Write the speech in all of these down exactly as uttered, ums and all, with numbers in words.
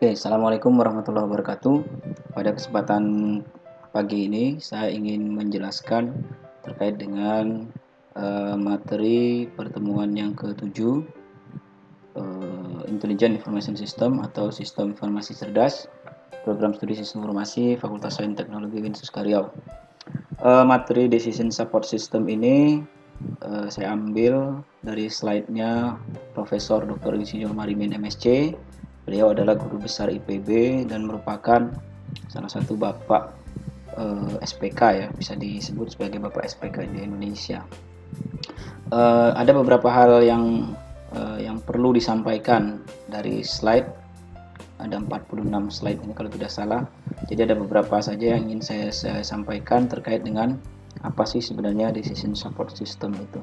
Oke, Assalamualaikum warahmatullahi wabarakatuh. Pada kesempatan pagi ini, saya ingin menjelaskan terkait dengan uh, materi pertemuan yang ketujuh, uh, Intelligent Information System atau Sistem Informasi Cerdas, Program Studi Sistem Informasi Fakultas Sains Teknologi Winsus Karyau. Uh, materi Decision Support System ini uh, saya ambil dari slide-nya Profesor Doktor Insinyur Marimin M S C. Beliau adalah guru besar I P B dan merupakan salah satu bapak eh, S P K, ya, bisa disebut sebagai bapak S P K di Indonesia. Eh, ada beberapa hal yang eh, yang perlu disampaikan dari slide. Ada empat puluh enam slide ini kalau tidak salah. Jadi ada beberapa saja yang ingin saya, saya sampaikan terkait dengan apa sih sebenarnya Decision Support System itu.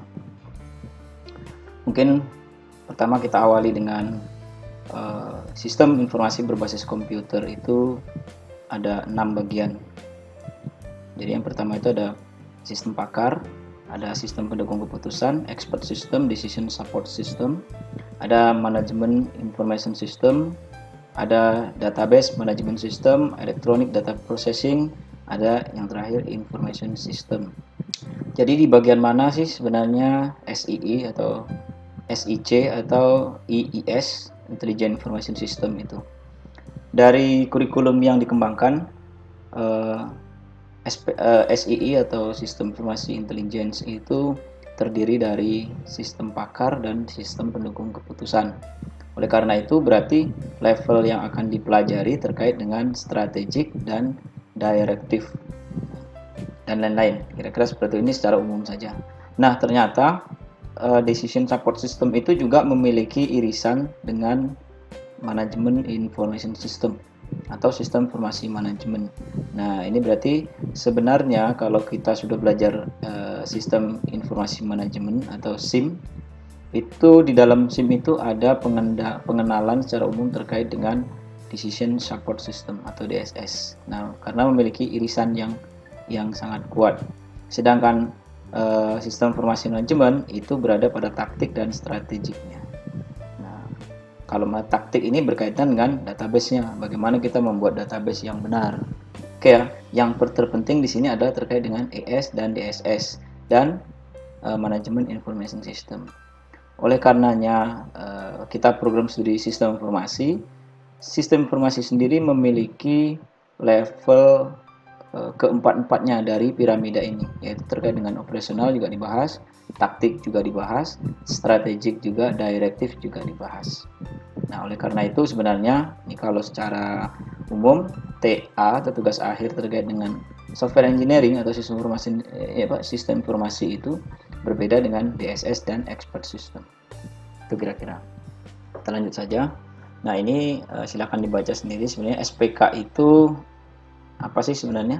Mungkin pertama kita awali dengan Uh, sistem informasi berbasis komputer itu ada enam bagian. Jadi yang pertama itu ada sistem pakar, ada sistem pendukung keputusan, expert system, decision support system, ada manajemen information system, ada database management system, electronic data processing, ada yang terakhir information system. Jadi di bagian mana sih sebenarnya S I I atau S I C atau I I S, Intelligent Information System itu? Dari kurikulum yang dikembangkan, eh, S I I atau Sistem Informasi Intelligence itu terdiri dari sistem pakar dan sistem pendukung keputusan. Oleh karena itu berarti level yang akan dipelajari terkait dengan strategik dan direktif dan lain-lain. Kira-kira seperti ini secara umum saja. Nah, ternyata Uh, decision support system itu juga memiliki irisan dengan manajemen information system atau sistem informasi manajemen. Nah, ini berarti sebenarnya kalau kita sudah belajar uh, sistem informasi manajemen atau S I M, itu di dalam S I M itu ada pengenalan secara umum terkait dengan decision support system atau D S S. Nah, karena memiliki irisan yang yang sangat kuat. Sedangkan Uh, sistem informasi manajemen itu berada pada taktik dan strategiknya. Nah, kalau taktik ini berkaitan dengan database-nya, bagaimana kita membuat database yang benar. Oke ya, yang terpenting di sini adalah terkait dengan E S dan D S S dan uh, manajemen information system. Oleh karenanya uh, kita program studi sistem informasi, sistem informasi sendiri memiliki level keempat-empatnya dari piramida ini, yaitu terkait dengan operasional juga dibahas, taktik juga dibahas, strategik juga, direktif juga dibahas. Nah, oleh karena itu sebenarnya ini kalau secara umum T A atau tugas akhir terkait dengan software engineering atau sistem informasi ya Pak, sistem informasi itu berbeda dengan D S S dan expert system. Itu kira-kira. Kita lanjut saja. Nah, ini uh, silakan dibaca sendiri. Sebenarnya S P K itu apa sih sebenarnya?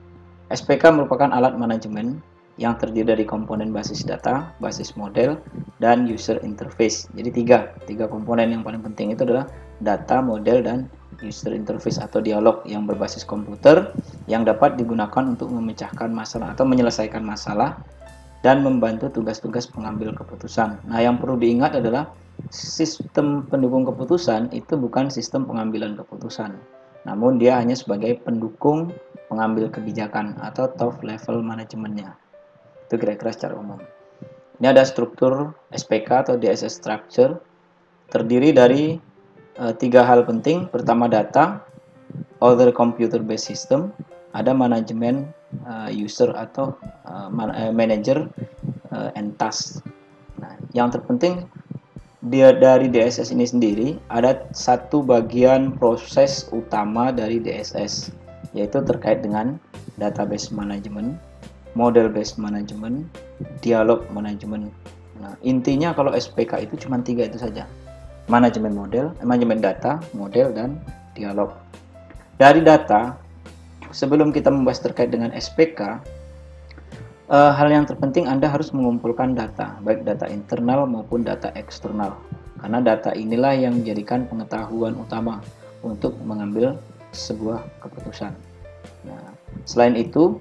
S P K merupakan alat manajemen yang terdiri dari komponen basis data, basis model, dan user interface. Jadi tiga, tiga komponen yang paling penting itu adalah data, model, dan user interface atau dialog yang berbasis komputer yang dapat digunakan untuk memecahkan masalah atau menyelesaikan masalah dan membantu tugas-tugas pengambil keputusan. Nah, yang perlu diingat adalah sistem pendukung keputusan itu bukan sistem pengambilan keputusan, namun dia hanya sebagai pendukung pengambil kebijakan atau top level manajemennya. Itu kira-kira secara umum. Ini ada struktur S P K atau D S S structure, terdiri dari e, tiga hal penting. Pertama data, other computer based system, ada manajemen e, user atau e, man, e, manager e, and task. Nah, yang terpenting dia dari D S S ini sendiri ada satu bagian proses utama dari D S S, yaitu terkait dengan database management, model based management, dialog management. Nah, intinya kalau S P K itu cuma tiga itu saja: manajemen model, manajemen data, model, dan dialog. Dari data, sebelum kita membahas terkait dengan S P K, Uh, hal yang terpenting Anda harus mengumpulkan data, baik data internal maupun data eksternal, karena data inilah yang menjadikan pengetahuan utama untuk mengambil sebuah keputusan. Nah, selain itu,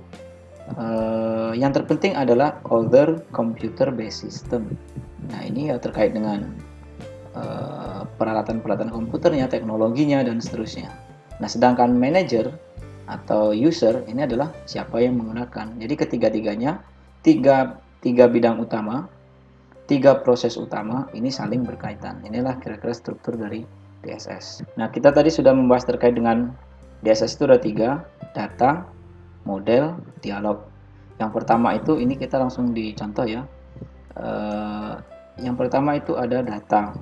uh, yang terpenting adalah other computer based system. Nah, ini ya terkait dengan eh, peralatan-peralatan komputernya, teknologinya, dan seterusnya. Nah, sedangkan manager atau user ini adalah siapa yang menggunakan. Jadi ketiga-tiganya, tiga, tiga bidang utama, tiga proses utama ini saling berkaitan. Inilah kira-kira struktur dari D S S. Nah, kita tadi sudah membahas terkait dengan D S S itu ada tiga, data, model, dialog. Yang pertama itu, ini kita langsung dicontoh ya. Uh, yang pertama itu ada data.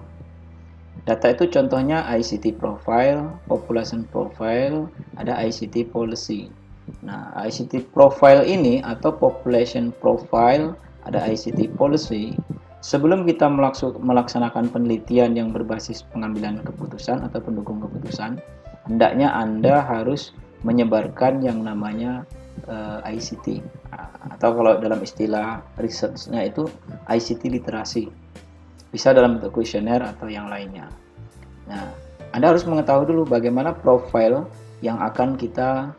Data itu contohnya I C T profile, population profile, ada I C T policy. Nah, I C T profile ini atau population profile, ada I C T policy. Sebelum kita melaksanakan penelitian yang berbasis pengambilan keputusan atau pendukung keputusan, hendaknya Anda harus menyebarkan yang namanya uh, I C T, atau kalau dalam istilah research-nya itu I C T literasi. Bisa dalam bentuk kuesioner atau yang lainnya. Nah, Anda harus mengetahui dulu bagaimana profil yang akan kita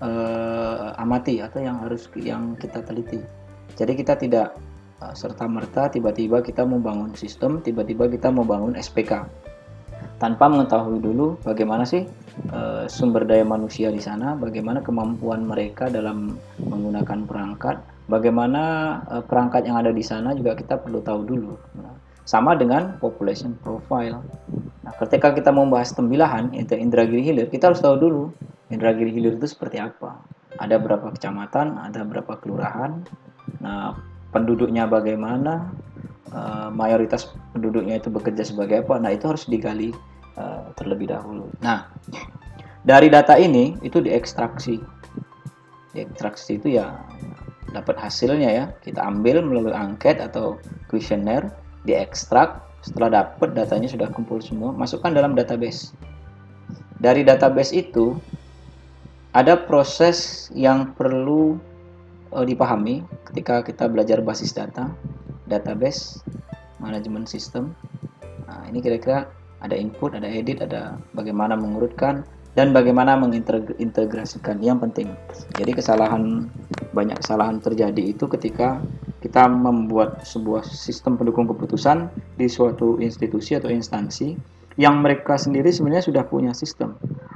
uh, amati atau yang harus yang kita teliti. Jadi kita tidak uh, serta-merta tiba-tiba kita membangun sistem, tiba-tiba kita membangun S P K tanpa mengetahui dulu bagaimana sih uh, sumber daya manusia di sana, bagaimana kemampuan mereka dalam menggunakan perangkat, bagaimana uh, perangkat yang ada di sana juga kita perlu tahu dulu. Nah, sama dengan population profile. Nah, ketika kita membahas tembilahan itu Indragiri Hilir, kita harus tahu dulu Indragiri Hilir itu seperti apa. Ada berapa kecamatan, ada berapa kelurahan. Nah, penduduknya bagaimana, uh, mayoritas penduduknya itu bekerja sebagai apa. Nah, itu harus digali uh, terlebih dahulu. Nah, dari data ini itu diekstraksi. Diekstraksi itu ya dapat hasilnya ya. Kita ambil melalui angket atau kuesioner, diekstrak. Setelah dapat datanya sudah kumpul semua, masukkan dalam database. Dari database itu ada proses yang perlu uh, dipahami ketika kita belajar basis data, database, manajemen sistem. Nah, ini kira-kira ada input, ada edit, ada bagaimana mengurutkan, dan bagaimana mengintegrasikan. Yang penting, jadi kesalahan banyak kesalahan terjadi itu ketika kita membuat sebuah sistem pendukung keputusan di suatu institusi atau instansi yang mereka sendiri sebenarnya sudah punya sistem.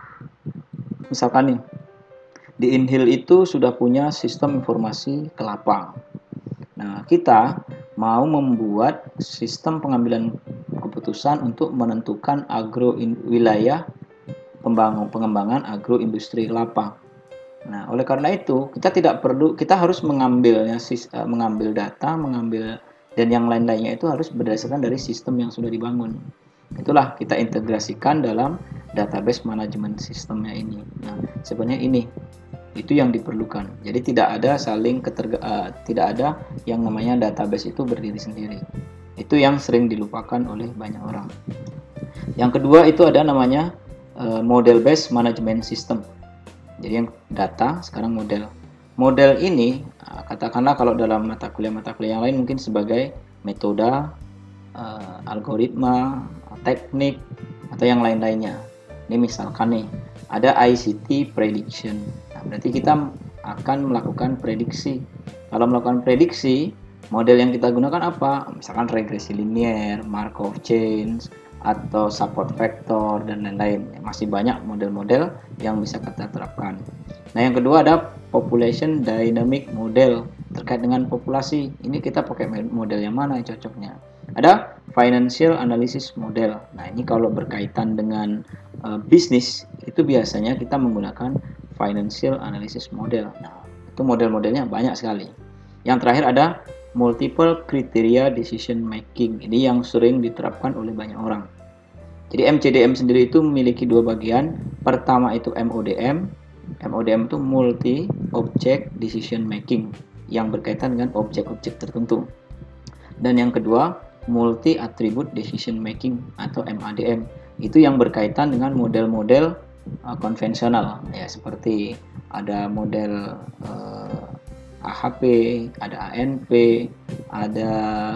Misalkan nih, di Inhil itu sudah punya sistem informasi kelapa. Nah, kita mau membuat sistem pengambilan keputusan untuk menentukan agro wilayah pembangun pengembangan agroindustri kelapa. Nah, oleh karena itu kita tidak perlu, kita harus mengambilnya, mengambil data, mengambil dan yang lain-lainnya itu harus berdasarkan dari sistem yang sudah dibangun. Itulah kita integrasikan dalam database manajemen sistemnya ini. Nah, sebenarnya ini itu yang diperlukan. Jadi tidak ada saling keterga, uh, tidak ada yang namanya database itu berdiri sendiri. Itu yang sering dilupakan oleh banyak orang. Yang kedua itu ada namanya uh, model based management system. Jadi yang data, sekarang model. Model ini katakanlah kalau dalam mata kuliah-mata kuliah yang lain mungkin sebagai metode, uh, algoritma, teknik, atau yang lain-lainnya. Ini misalkan nih, ada I C T prediction. Nah, berarti kita akan melakukan prediksi. Kalau melakukan prediksi, model yang kita gunakan apa? Misalkan regresi linear, Markov chain, atau support vector, dan lain-lain. Masih banyak model-model yang bisa kita terapkan. Nah, yang kedua ada population dynamic model terkait dengan populasi. Ini kita pakai model yang mana yang cocoknya? Ada financial analysis model. Nah, ini kalau berkaitan dengan uh, bisnis itu biasanya kita menggunakan financial analysis model. Nah, itu model-modelnya banyak sekali. Yang terakhir ada multiple criteria decision making. Ini yang sering diterapkan oleh banyak orang. Jadi M C D M sendiri itu memiliki dua bagian. Pertama itu M O D M. M O D M itu multi object decision making yang berkaitan dengan objek-objek tertentu. Dan yang kedua multi attribute decision making atau M A D M. Itu yang berkaitan dengan model-model uh, konvensional ya, seperti ada model uh, A H P, ada A N P, ada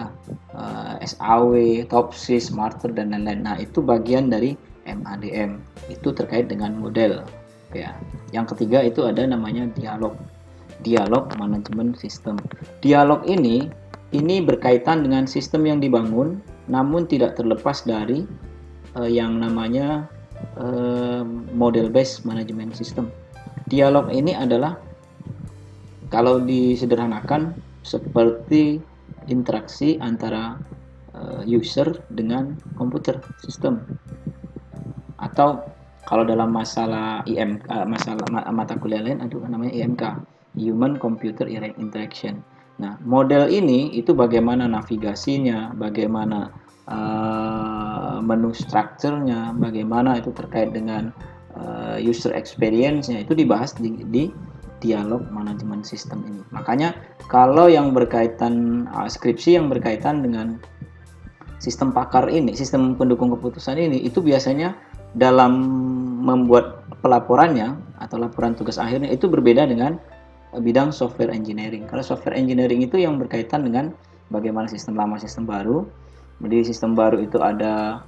uh, S A W, Topsys, Smarter, dan lain-lain. Nah, itu bagian dari M A D M. Itu terkait dengan model. Ya. Yang ketiga itu ada namanya dialog. Dialog manajemen sistem. Dialog ini ini berkaitan dengan sistem yang dibangun namun tidak terlepas dari uh, yang namanya uh, model based management system. Dialog ini adalah, kalau disederhanakan, seperti interaksi antara uh, user dengan komputer sistem, atau kalau dalam masalah I M K, masalah mata kuliah lain ada namanya I M K, Human Computer Interaction. Nah, model ini itu bagaimana navigasinya, bagaimana uh, menu strukturnya, bagaimana itu terkait dengan uh, user experience-nya, itu dibahas di, di dialog manajemen sistem ini. Makanya kalau yang berkaitan uh, skripsi yang berkaitan dengan sistem pakar ini, sistem pendukung keputusan ini, itu biasanya dalam membuat pelaporannya atau laporan tugas akhirnya itu berbeda dengan bidang software engineering. Kalau software engineering itu yang berkaitan dengan bagaimana sistem lama, sistem baru. Jadi sistem baru itu ada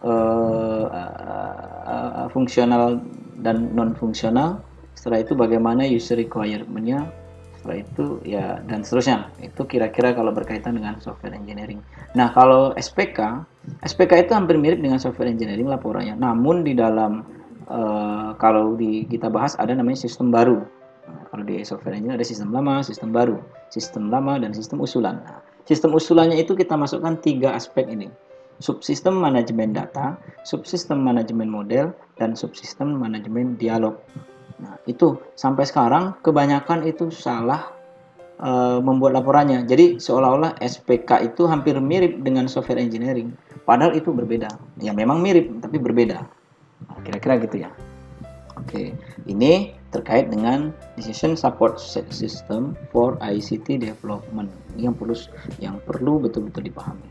uh, uh, uh, fungsional dan non fungsional. Setelah itu bagaimana user requirement-nya, setelah itu ya dan seterusnya. Itu kira-kira kalau berkaitan dengan software engineering. Nah, kalau S P K, S P K itu hampir mirip dengan software engineering laporannya. Namun di dalam uh, kalau di kita bahas ada namanya sistem baru. Nah, kalau di software engineering ada sistem lama, sistem baru, sistem lama dan sistem usulan. Nah, sistem usulannya itu kita masukkan tiga aspek ini: subsistem manajemen data, subsistem manajemen model, dan subsistem manajemen dialog. Nah, itu sampai sekarang kebanyakan itu salah e, membuat laporannya. Jadi seolah-olah S P K itu hampir mirip dengan software engineering, padahal itu berbeda. Ya memang mirip tapi berbeda. Nah, kira-kira gitu ya. Oke, ini terkait dengan decision support system for I C T development. Ini yang perlu yang perlu betul-betul dipahami.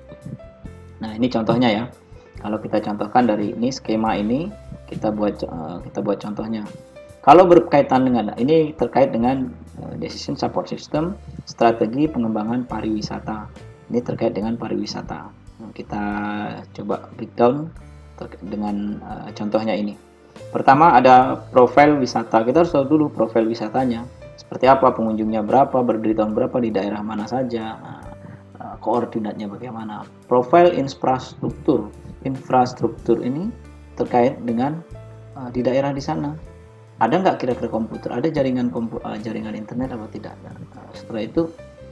Nah, ini contohnya ya. Kalau kita contohkan dari ini skema ini, kita buat uh, kita buat contohnya. Kalau berkaitan dengan ini terkait dengan uh, decision support system, strategi pengembangan pariwisata. Ini terkait dengan pariwisata. Nah, kita coba breakdown dengan uh, contohnya ini. Pertama ada profil wisata. Kita harus tahu dulu profil wisatanya. Seperti apa, pengunjungnya berapa, berdiri tahun berapa, di daerah mana saja, nah, koordinatnya bagaimana. Profil infrastruktur. Infrastruktur ini terkait dengan uh, di daerah di sana. Ada nggak kira-kira komputer? Ada jaringan kompu uh, jaringan internet atau tidak? Nah, setelah itu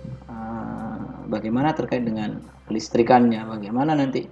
uh, bagaimana terkait dengan kelistrikannya, bagaimana nanti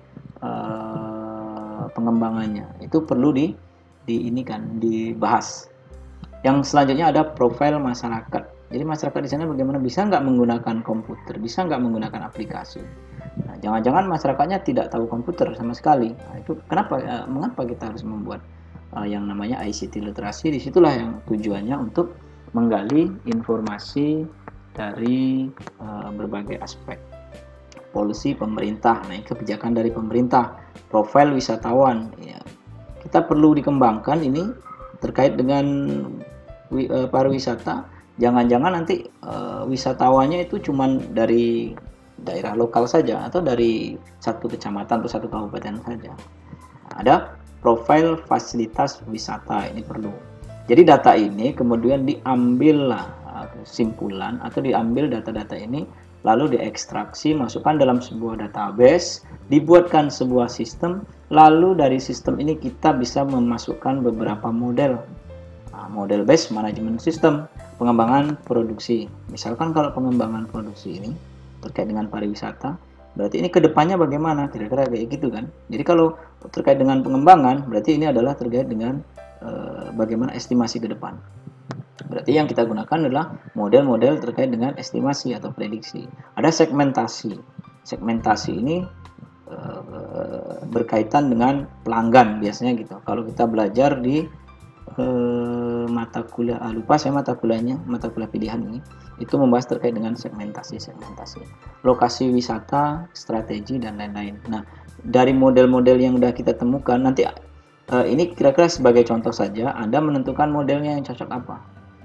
uh, pengembangannya. Itu perlu di di ini kan dibahas. Yang selanjutnya ada profil masyarakat. Jadi masyarakat di sana bagaimana, bisa nggak menggunakan komputer, bisa nggak menggunakan aplikasi. Nah, jangan-jangan masyarakatnya tidak tahu komputer sama sekali. Nah, itu kenapa? Eh, mengapa kita harus membuat eh, yang namanya I C T literasi? Disitulah yang tujuannya untuk menggali informasi dari eh, berbagai aspek. Polisi pemerintah, nah kebijakan dari pemerintah, profil wisatawan. Ya, kita perlu dikembangkan ini terkait dengan uh, pariwisata. Jangan-jangan nanti uh, wisatawannya itu cuman dari daerah lokal saja atau dari satu kecamatan atau satu kabupaten saja. Ada profil fasilitas wisata, ini perlu. Jadi data ini kemudian diambillah uh, kesimpulan atau diambil data-data ini lalu diekstraksi, masukkan dalam sebuah database, dibuatkan sebuah sistem, lalu dari sistem ini kita bisa memasukkan beberapa model. Nah, model based management system, pengembangan produksi. Misalkan kalau pengembangan produksi ini terkait dengan pariwisata, berarti ini kedepannya bagaimana? Kira-kira kayak gitu kan. Jadi kalau terkait dengan pengembangan, berarti ini adalah terkait dengan eh, bagaimana estimasi ke depan. Berarti yang kita gunakan adalah model-model terkait dengan estimasi atau prediksi. Ada segmentasi. Segmentasi ini e, berkaitan dengan pelanggan biasanya gitu. Kalau kita belajar di e, mata kuliah, ah, lupa saya mata kuliahnya, mata kuliah pilihan ini, itu membahas terkait dengan segmentasi-segmentasi. Lokasi wisata, strategi, dan lain-lain. Nah, dari model-model yang sudah kita temukan, nanti e, ini kira-kira sebagai contoh saja, Anda menentukan modelnya yang cocok apa.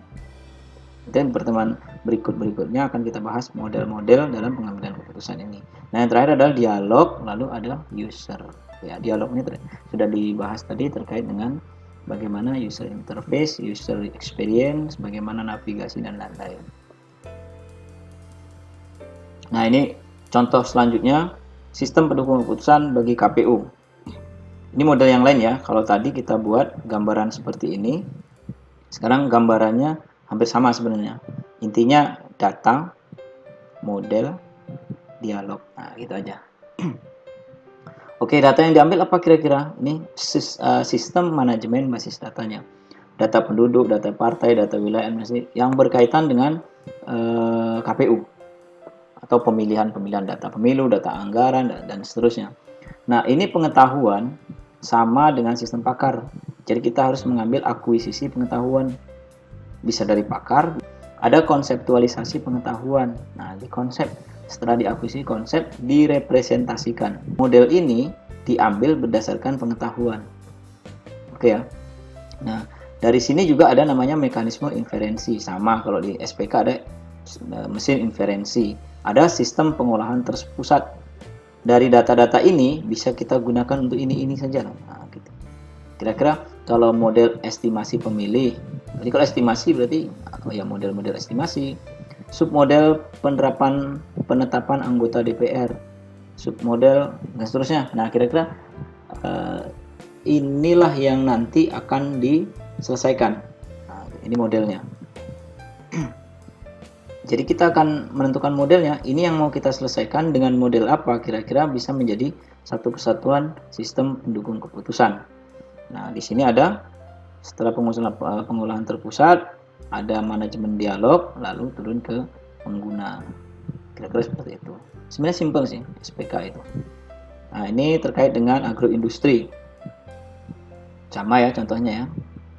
Dan pertemuan berikut-berikutnya akan kita bahas model-model dalam pengambilan keputusan ini. Nah, yang terakhir adalah dialog, lalu ada user. Ya, dialog ini sudah dibahas tadi terkait dengan bagaimana user interface, user experience, bagaimana navigasi, dan lain-lain. Nah, ini contoh selanjutnya, sistem pendukung keputusan bagi K P U. Ini model yang lain ya. Kalau tadi kita buat gambaran seperti ini, sekarang gambarannya hampir sama sebenarnya. Intinya data, model, dialog. Nah, gitu aja. Oke, data yang diambil apa kira-kira? Ini sistem manajemen basis datanya. Data penduduk, data partai, data wilayah, yang berkaitan dengan eh, K P U atau pemilihan-pemilihan data pemilu, data anggaran, dan seterusnya. Nah, ini pengetahuan sama dengan sistem pakar. Jadi kita harus mengambil akuisisi pengetahuan. Bisa dari pakar, ada konseptualisasi pengetahuan. Nah, di konsep, setelah diakuisisi konsep, direpresentasikan. Model ini diambil berdasarkan pengetahuan. Oke ya. Nah, dari sini juga ada namanya mekanisme inferensi. Sama kalau di S P K ada mesin inferensi. Ada sistem pengolahan terpusat. Dari data-data ini bisa kita gunakan untuk ini-ini saja. Nah, gitu. Kira-kira kalau model estimasi pemilih, jadi kalau estimasi berarti oh ya model-model estimasi, submodel penerapan penetapan anggota D P R, submodel dan seterusnya. Nah, kira-kira uh, inilah yang nanti akan diselesaikan. Nah, ini modelnya. Jadi kita akan menentukan modelnya. Ini yang mau kita selesaikan dengan model apa kira-kira bisa menjadi satu kesatuan sistem pendukung keputusan. Nah, di sini ada setelah pengolahan terpusat, ada manajemen dialog, lalu turun ke pengguna. Kira-kira seperti itu. Sebenarnya simpel sih S P K itu. Nah, ini terkait dengan agroindustri. Sama ya contohnya ya.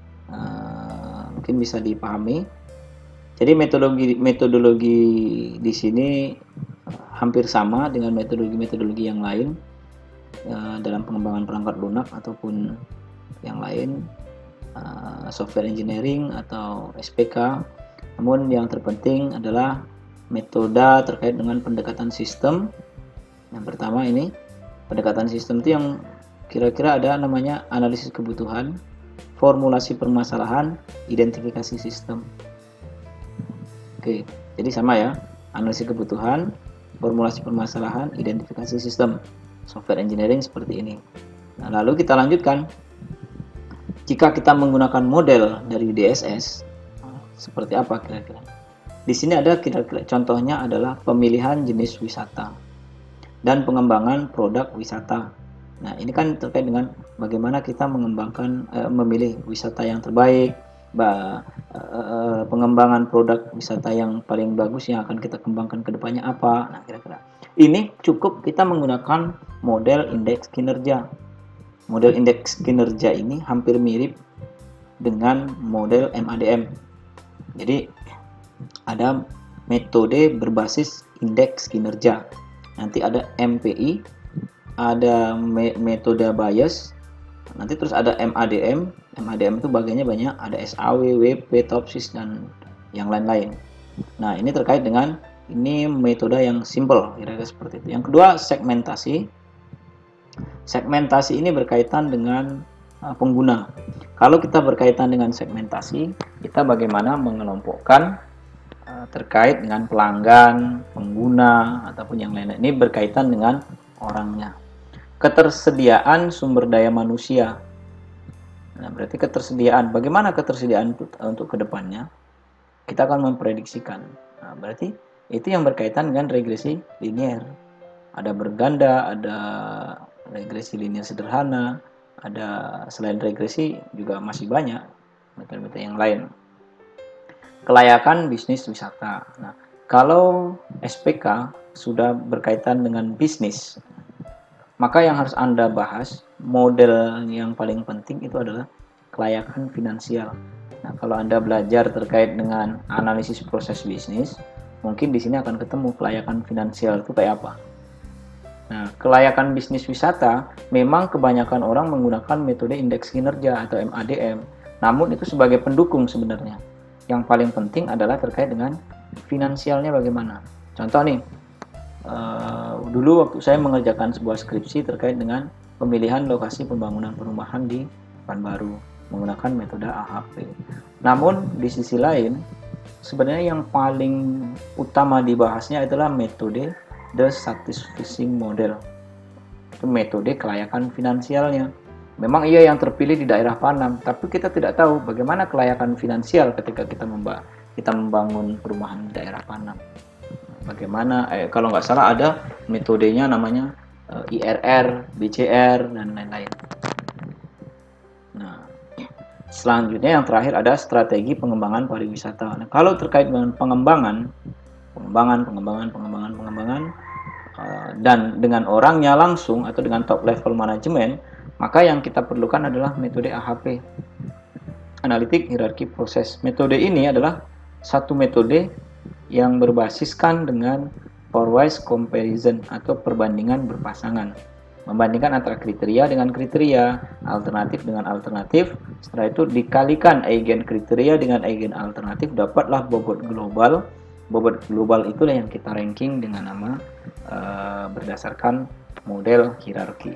Nah, mungkin bisa dipahami. Jadi metodologi metodologi di sini hampir sama dengan metodologi-metodologi yang lain uh, dalam pengembangan perangkat lunak ataupun yang lain, uh, software engineering atau S P K. Namun yang terpenting adalah metode terkait dengan pendekatan sistem. Yang pertama ini pendekatan sistem itu yang kira-kira ada namanya analisis kebutuhan, formulasi permasalahan, identifikasi sistem. Oke, jadi sama ya, analisis kebutuhan, formulasi permasalahan, identifikasi sistem. Software engineering seperti ini. Nah, lalu kita lanjutkan. Jika kita menggunakan model dari D S S, seperti apa kira-kira? Di sini ada kira-kira contohnya adalah pemilihan jenis wisata dan pengembangan produk wisata. Nah, ini kan terkait dengan bagaimana kita mengembangkan, eh, memilih wisata yang terbaik, bah, eh, pengembangan produk wisata yang paling bagus yang akan kita kembangkan ke depannya apa. Nah, kira-kira ini cukup kita menggunakan model indeks kinerja. Model indeks kinerja ini hampir mirip dengan model M A D M. Jadi ada metode berbasis indeks kinerja. Nanti ada M P I, ada me metode bias, nanti terus ada M A D M. M A D M itu bagiannya banyak, ada S A W, W P, Topsis, dan yang lain-lain. Nah, ini terkait dengan ini metode yang simple, kira-kira seperti itu. Yang kedua, segmentasi. Segmentasi ini berkaitan dengan uh, pengguna. Kalau kita berkaitan dengan segmentasi, kita bagaimana mengelompokkan uh, terkait dengan pelanggan, pengguna, ataupun yang lain. Ini berkaitan dengan orangnya. Ketersediaan sumber daya manusia. Nah, berarti ketersediaan. Bagaimana ketersediaan untuk, untuk kedepannya? Kita akan memprediksikan. Nah, berarti itu yang berkaitan dengan regresi linier. Ada berganda, ada regresi linier sederhana, ada selain regresi juga masih banyak metode-metode yang lain. Kelayakan bisnis wisata. Nah, kalau S P K sudah berkaitan dengan bisnis, maka yang harus Anda bahas, model yang paling penting itu adalah kelayakan finansial. Nah, kalau Anda belajar terkait dengan analisis proses bisnis, mungkin di sini akan ketemu kelayakan finansial itu kayak apa. Nah, kelayakan bisnis wisata memang kebanyakan orang menggunakan metode indeks kinerja atau M A D M. Namun itu sebagai pendukung sebenarnya. Yang paling penting adalah terkait dengan finansialnya bagaimana. Contoh nih, uh, dulu waktu saya mengerjakan sebuah skripsi terkait dengan pemilihan lokasi pembangunan perumahan di Pekanbaru menggunakan metode A H P. Namun di sisi lain, sebenarnya yang paling utama dibahasnya adalah metode The Satisficing Model. itu metode kelayakan finansialnya. Memang ia yang terpilih di daerah Panam, tapi kita tidak tahu bagaimana kelayakan finansial ketika kita memba kita membangun perumahan di daerah Panam. Bagaimana, eh, kalau nggak salah ada metodenya namanya eh, I R R, B C R, dan lain-lain. Nah, selanjutnya yang terakhir ada strategi pengembangan pariwisata. Nah, kalau terkait dengan pengembangan, pengembangan, pengembangan, pengembangan, pengembangan, uh, dan dengan orangnya langsung atau dengan top level manajemen, maka yang kita perlukan adalah metode A H P, Analitik Hierarki Proses. Metode ini adalah satu metode yang berbasiskan dengan pairwise comparison atau perbandingan berpasangan. Membandingkan antara kriteria dengan kriteria, alternatif dengan alternatif. Setelah itu dikalikan eigen kriteria dengan eigen alternatif, dapatlah bobot global. Bobot global itulah yang kita ranking dengan nama uh, berdasarkan model hierarki.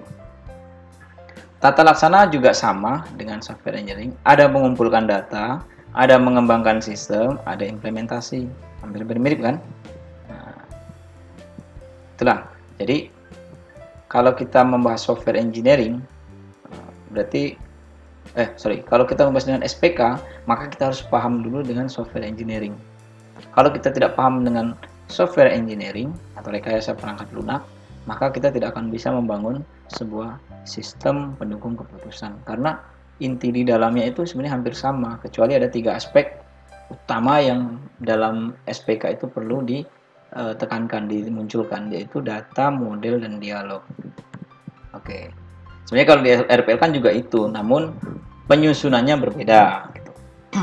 Tata laksana juga sama dengan software engineering. Ada mengumpulkan data, ada mengembangkan sistem, ada implementasi. Hampir mirip kan? Nah, itulah. Jadi kalau kita membahas software engineering, berarti, eh sorry, kalau kita membahas dengan S P K, maka kita harus paham dulu dengan software engineering. Kalau kita tidak paham dengan software engineering atau rekayasa perangkat lunak, maka kita tidak akan bisa membangun sebuah sistem pendukung keputusan. Karena inti di dalamnya itu sebenarnya hampir sama, kecuali ada tiga aspek utama yang dalam S P K itu perlu di tekankan, dimunculkan, yaitu data, model, dan dialog. Oke, sebenarnya kalau di R P L kan juga itu, namun penyusunannya berbeda. Gitu.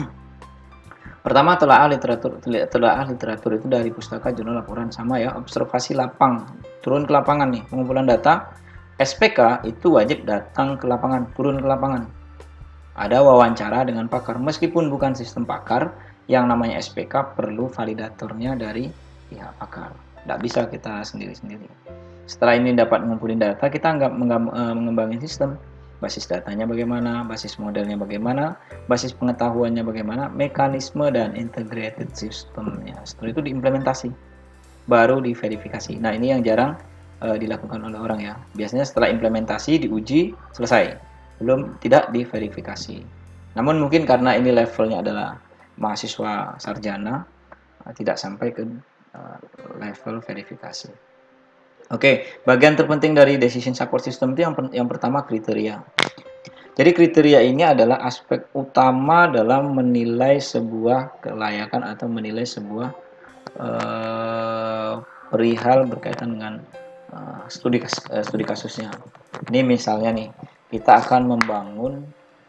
Pertama, telaah literatur, telaah literatur itu dari pustaka, jurnal, laporan, sama ya. Observasi lapang, turun ke lapangan nih, pengumpulan data. S P K itu wajib datang ke lapangan, turun ke lapangan. Ada wawancara dengan pakar, meskipun bukan sistem pakar, yang namanya S P K perlu validatornya dari pihak pakar. Tidak bisa kita sendiri-sendiri. Setelah ini dapat mengumpulin data, kita nggak mengembangin sistem. Basis datanya bagaimana, basis modelnya bagaimana, basis pengetahuannya bagaimana, mekanisme dan integrated systemnya. Setelah itu diimplementasi, baru diverifikasi. Nah, ini yang jarang uh, dilakukan oleh orang ya. Biasanya setelah implementasi, diuji, selesai. Belum, tidak diverifikasi. Namun mungkin karena ini levelnya adalah mahasiswa sarjana, uh, tidak sampai ke level verifikasi. Oke, bagian terpenting dari decision support system itu yang, yang pertama kriteria. Jadi kriteria ini adalah aspek utama dalam menilai sebuah kelayakan atau menilai sebuah uh, perihal berkaitan dengan uh, studi uh, studi kasusnya. Ini misalnya nih, kita akan membangun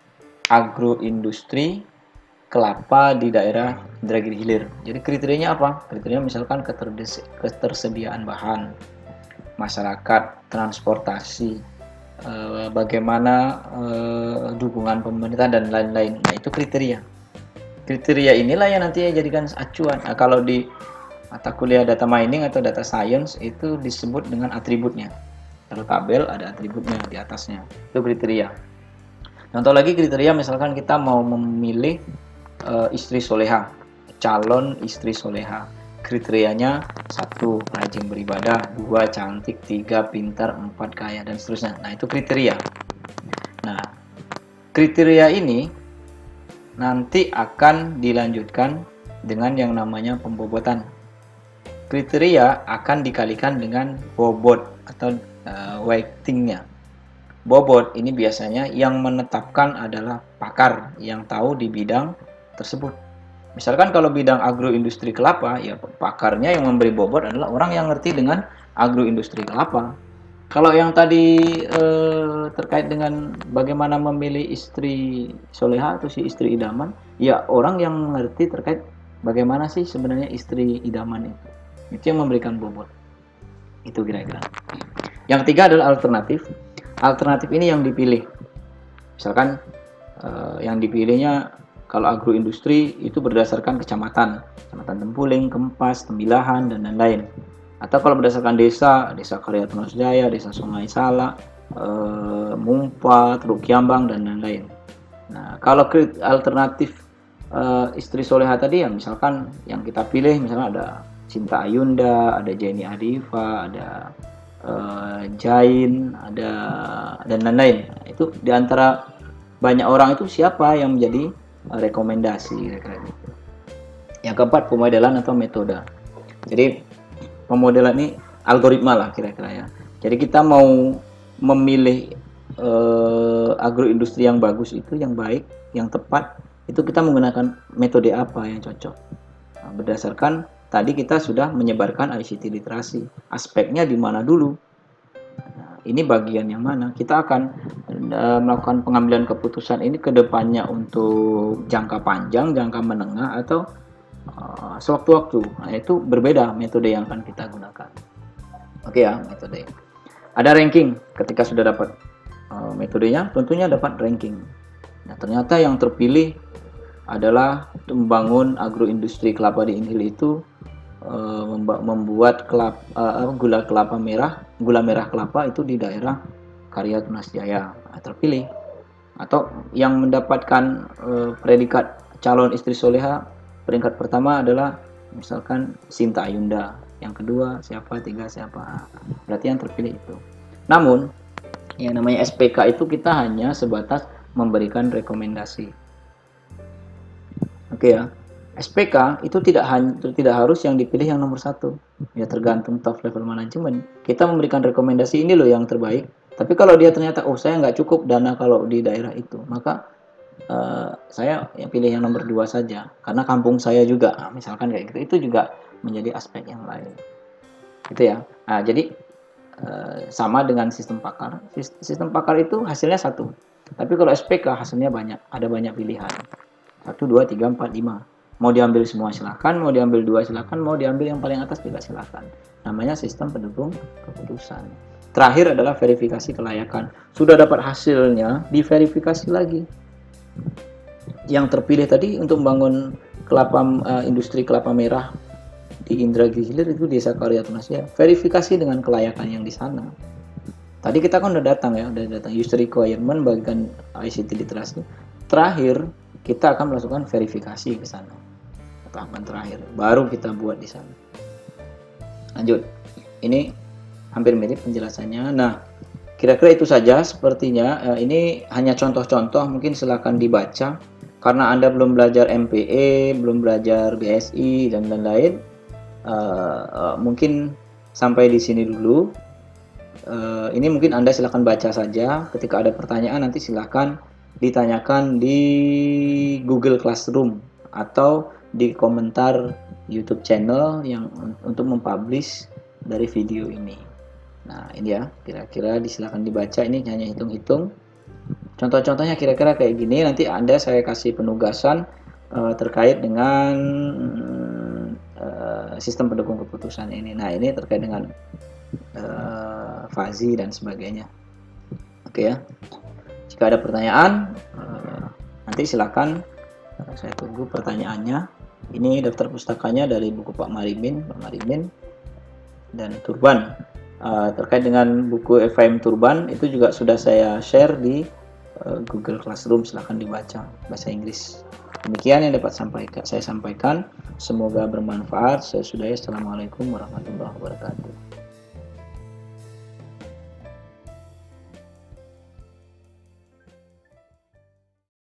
agroindustri kelapa di daerah Indragiri Hilir. Jadi kriterianya apa? Kriterianya misalkan ketersediaan bahan, masyarakat, transportasi, eh, bagaimana eh, dukungan pemerintah dan lain-lain. Nah, itu kriteria. Kriteria inilah yang nantinya jadikan acuan. Nah, kalau di mata kuliah data mining atau data science itu disebut dengan atributnya. Kalau tabel ada atributnya di atasnya. Itu kriteria. Contoh lagi kriteria, misalkan kita mau memilih Uh, istri soleha, calon istri soleha. Kriterianya satu, rajin beribadah, dua, cantik, tiga, pintar, empat, kaya, dan seterusnya. Nah, itu kriteria. Nah, kriteria ini nanti akan dilanjutkan dengan yang namanya pembobotan. Kriteria akan dikalikan dengan bobot atau uh, weightingnya. Bobot ini biasanya yang menetapkan adalah pakar yang tahu di bidang tersebut. Misalkan kalau bidang agroindustri kelapa, ya pakarnya yang memberi bobot adalah orang yang ngerti dengan agroindustri kelapa. Kalau yang tadi eh, terkait dengan bagaimana memilih istri soleha atau si istri idaman, ya orang yang ngerti terkait bagaimana sih sebenarnya istri idaman itu. Itu yang memberikan bobot. Itu kira-kira. Yang ketiga adalah alternatif. Alternatif ini yang dipilih. Misalkan eh, yang dipilihnya kalau agroindustri itu berdasarkan kecamatan, kecamatan Tempuling, Kempas, Tembilahan, dan lain-lain. Atau kalau berdasarkan desa, desa Karya Tunas Jaya, desa Sungai Salak, e, Mumpa, Teluk Kiambang, dan lain-lain. Nah, kalau alternatif e, istri soleha tadi, ya misalkan yang kita pilih, misalnya ada Cinta Ayunda, ada Jenny Adifa, ada uh, Jain, ada dan lain-lain. Itu diantara banyak orang itu siapa yang menjadi uh, rekomendasi kira-kira gitu. Yang keempat, pemodelan atau metode. Jadi pemodelan ini algoritma lah kira-kira ya. Jadi kita mau memilih uh, agroindustri yang bagus itu, yang baik, yang tepat, itu kita menggunakan metode apa yang cocok. Nah, berdasarkan tadi kita sudah menyebarkan I C T literasi. Aspeknya di mana dulu? Nah, ini bagian yang mana? Kita akan uh, melakukan pengambilan keputusan ini ke depannya untuk jangka panjang, jangka menengah, atau uh, sewaktu-waktu. Nah, itu berbeda metode yang akan kita gunakan. Oke ya, metode. Ada ranking ketika sudah dapat uh, metodenya, tentunya dapat ranking. Nah, ternyata yang terpilih adalah membangun agroindustri kelapa di Inggil itu uh, membuat kelapa, uh, gula kelapa merah, gula merah kelapa itu di daerah Karya Tunas Jaya. Nah, terpilih. Atau yang mendapatkan uh, predikat calon istri soleha, peringkat pertama adalah misalkan Sinta Ayunda, yang kedua siapa, tiga siapa. Berarti yang terpilih itu. Namun yang namanya S P K itu kita hanya sebatas memberikan rekomendasi. Oke ya, S P K itu tidak hanya tidak harus yang dipilih yang nomor satu. Ya tergantung top level manajemen. Kita memberikan rekomendasi ini loh yang terbaik. Tapi kalau dia ternyata oh saya nggak cukup dana kalau di daerah itu, maka uh, saya yang pilih yang nomor dua saja. Karena kampung saya juga, nah, misalkan kayak gitu, itu juga menjadi aspek yang lain. Gitu ya. Nah jadi uh, sama dengan sistem pakar. Sistem pakar itu hasilnya satu. Tapi kalau S P K hasilnya banyak, ada banyak pilihan. satu, dua, tiga, empat, lima. Mau diambil semua silakan, mau diambil dua silakan, mau diambil yang paling atas juga silakan. Namanya sistem pendukung keputusan. Terakhir adalah verifikasi kelayakan. Sudah dapat hasilnya, diverifikasi lagi. Yang terpilih tadi untuk membangun kelapa uh, industri kelapa merah di Indragiri Hilir itu Desa Karya Tunas Jaya. Verifikasi dengan kelayakan yang di sana. Tadi kita kan udah datang ya, udah datang user requirement bagikan I C T literasi. Terakhir kita akan melakukan verifikasi ke sana. Tahapan terakhir baru kita buat di sana. Lanjut. Ini hampir mirip penjelasannya. Nah, kira-kira itu saja sepertinya. Ini hanya contoh-contoh, mungkin silakan dibaca. Karena Anda belum belajar M P E, belum belajar B S I dan lain-lain. Uh, uh, mungkin sampai di sini dulu. Uh, ini mungkin Anda silakan baca saja. Ketika ada pertanyaan nanti silakan ditanyakan di Google Classroom atau di komentar YouTube channel yang untuk mempublish dari video ini. Nah ini ya, kira-kira disilakan dibaca. Ini hanya hitung-hitung. Contoh-contohnya kira-kira kayak gini. Nanti Anda saya kasih penugasan uh, terkait dengan uh, sistem pendukung keputusan ini. Nah ini terkait dengan uh, fazi dan sebagainya. Oke ya. Jika ada pertanyaan, uh, nanti silakan uh, saya tunggu pertanyaannya. Ini daftar pustakanya dari buku Pak Marimin, Pak Marimin dan Turban. Uh, terkait dengan buku F I M Turban itu juga sudah saya share di uh, Google Classroom, silakan dibaca bahasa Inggris. Demikian yang dapat sampaikan, saya sampaikan. Semoga bermanfaat. Saya sudahi. Assalamualaikum warahmatullahi wabarakatuh.